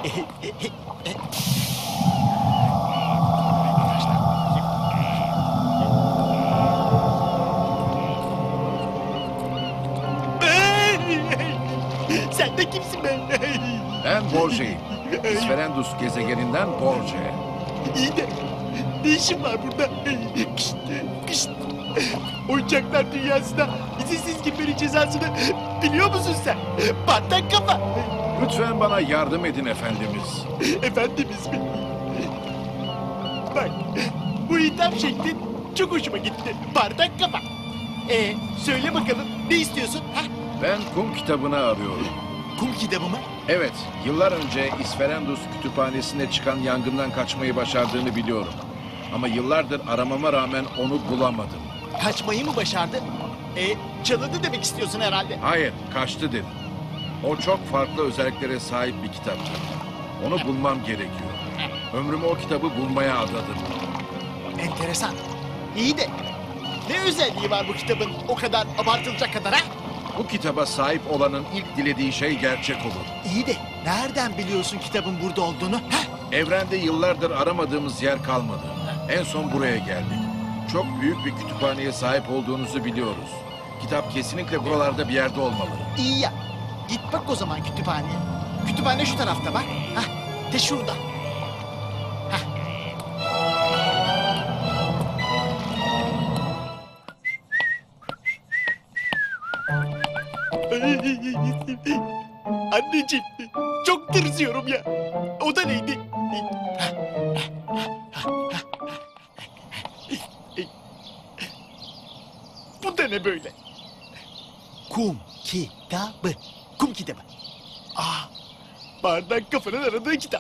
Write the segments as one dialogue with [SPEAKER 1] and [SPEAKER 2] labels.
[SPEAKER 1] Sen de kimsin be?
[SPEAKER 2] Ben Borge'yim. İsferendus gezegeninden Borge.
[SPEAKER 1] İyi de ne işin var burada? Kışt, kışt. Oyuncaklar dünyasına izinsiz girmenin cezasını biliyor musun sen? Bardak kafa.
[SPEAKER 2] Lütfen bana yardım edin efendimiz.
[SPEAKER 1] Efendimiz mi? Bak, bu hitap şekli çok hoşuma gitti. Bardak kafa. Söyle bakalım ne istiyorsun? Ha?
[SPEAKER 2] Ben kum kitabını arıyorum.
[SPEAKER 1] Kum kitabı mı?
[SPEAKER 2] Evet, yıllar önce İsferendus kütüphanesinde çıkan yangından kaçmayı başardığını biliyorum. Ama yıllardır aramama rağmen onu bulamadım.
[SPEAKER 1] Kaçmayı mı başardı? Çalındı demek istiyorsun herhalde.
[SPEAKER 2] Hayır, kaçtı dedim. O çok farklı özelliklere sahip bir kitaptı. Onu bulmam gerekiyor. Ömrümü o kitabı bulmaya adadım.
[SPEAKER 1] Enteresan. İyi de ne özelliği var bu kitabın o kadar abartılacak kadar ha?
[SPEAKER 2] Bu kitaba sahip olanın ilk dilediği şey gerçek olur.
[SPEAKER 1] İyi de nereden biliyorsun kitabın burada olduğunu? Ha?
[SPEAKER 2] Evrende yıllardır aramadığımız yer kalmadı. En son buraya geldik. Çok büyük bir kütüphaneye sahip olduğunuzu biliyoruz. Kitap kesinlikle buralarda bir yerde olmalı.
[SPEAKER 1] İyi ya. Git bak o zaman kütüphaneye. Kütüphane şu tarafta bak. Hah, de şurada. Hah. Anneciğim, çok tırsıyorum ya. O da neydi? Bu da ne böyle? Kum kitabı. Kum kitabı. Bardak kafanın aradığı kitap.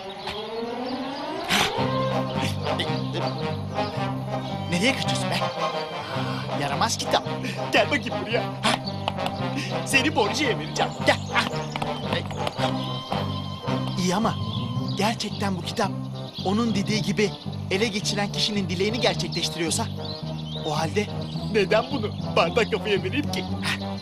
[SPEAKER 1] Nereye kaçıyorsun be? Yaramaz kitap. Gel bakayım buraya. Seni Borge'ye vereceğim. Gel. İyi ama gerçekten bu kitap onun dediği gibi ele geçiren kişinin dileğini gerçekleştiriyorsa o halde neden bunu bardak kafaya vereyim ki?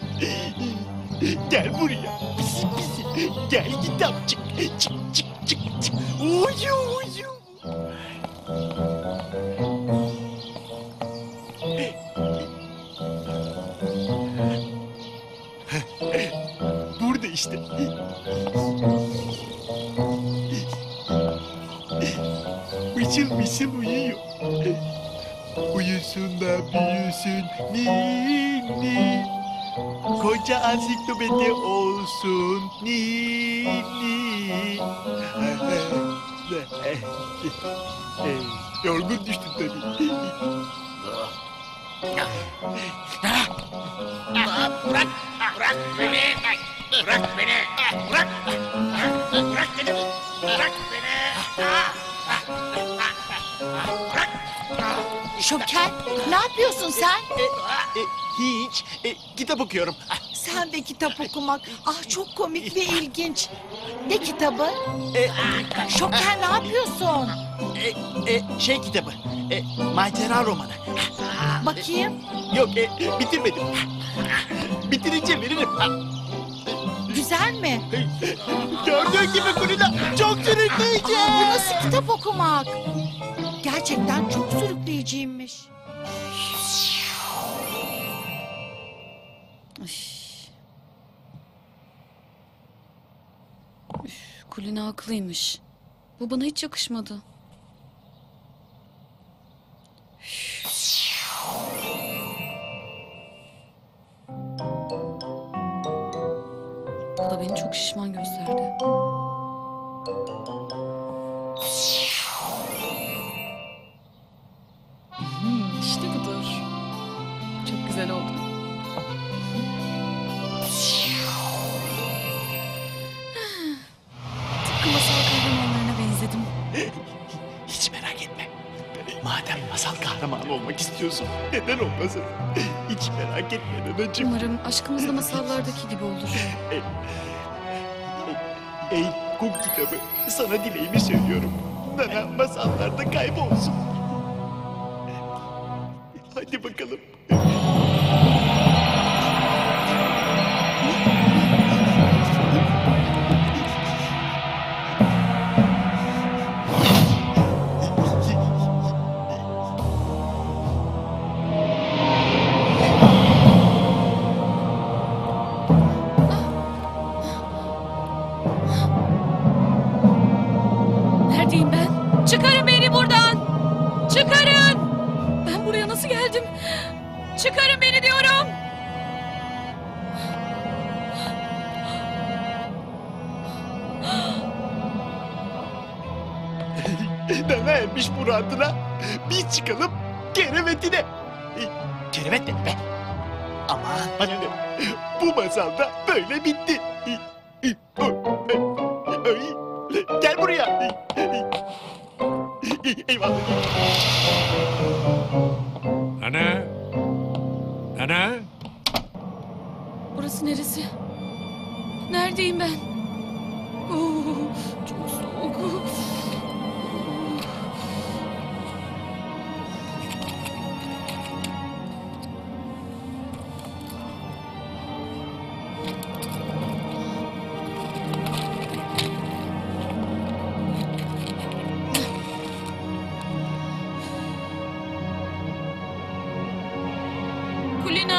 [SPEAKER 1] Gel buraya. Pisi pisi. Gel kitapçık. Çık çık çık çık. Uyu uyu. Burada işte. Mışıl mışıl uyuyor. Uyusun da büyüsün ninni. Koca ansiklopedi olsun ninni. Yorgun düştüm tabii.
[SPEAKER 3] Bırak beni! Bırak beni! Bırak! Bırak dedim! Bırak beni! Bırak!
[SPEAKER 4] Şoker, ne yapıyorsun sen?
[SPEAKER 1] Hiç. Kitap okuyorum.
[SPEAKER 4] Sen de kitap okumak. Ah çok komik ve ilginç. Ne kitabı? Şoker ne yapıyorsun?
[SPEAKER 1] Şey kitabı. Macera romanı.
[SPEAKER 4] Bakayım.
[SPEAKER 1] Yok bitirmedim. Bitirince veririm.
[SPEAKER 4] Güzel mi?
[SPEAKER 1] Gördüğün gibi Kulina çok sürükleyici.
[SPEAKER 4] Bu nasıl kitap okumak? Gerçekten çok sürükleyiciymiş.
[SPEAKER 5] Kulina haklıymış. Bu bana hiç yakışmadı. Bu da beni çok şişman gösterdi. İşte budur. Çok güzel oldu. Tıpkı masal kahramanlarına benzedim.
[SPEAKER 1] Hiç merak etme. Madem masal kahramanı olmak istiyorsun, neden olmasın? Hiç merak etme nanacığım.
[SPEAKER 5] Umarım aşkımız da masallardaki gibi olur.
[SPEAKER 1] Ey kum kitabı, sana dileğimi söylüyorum. Nana masallarda kaybolsun. Hadi bakalım. ermiş muradına. Biz çıkalım kerevetine. Kerevet ne be? Aman bana ne? Bu masal da böyle bitti. Ay, gel buraya. Eyvallah.
[SPEAKER 6] Ana. Ana.
[SPEAKER 5] Burası neresi? Neredeyim ben? Oo, çok soğuk. Kulina!